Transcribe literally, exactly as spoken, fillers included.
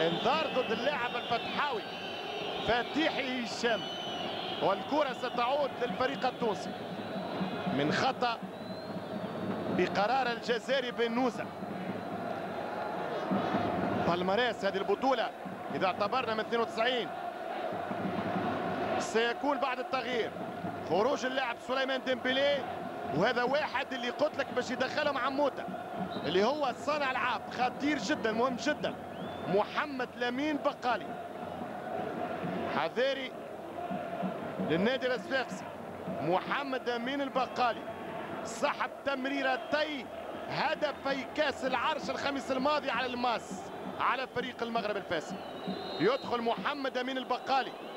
انذار ضد اللاعب الفتحاوي فتيحي هشام، والكرة ستعود للفريق التونسي من خطأ بقرار الجزائري بن نوزة. بالماريس هذه البطولة إذا اعتبرنا من اثنين وتسعين سيكون بعد التغيير خروج اللاعب سليمان ديمبلي، وهذا واحد اللي قلت لك باش يدخله مع موتا اللي هو صانع العاب خطير جدا مهم جدا، محمد لامين بقالي. حذاري للنادي الصفاقسي، محمد لامين البقالي صاحب تمريرتي هدفي كاس العرش الخميس الماضي على الماس على فريق المغرب الفاسي. يدخل محمد لامين البقالي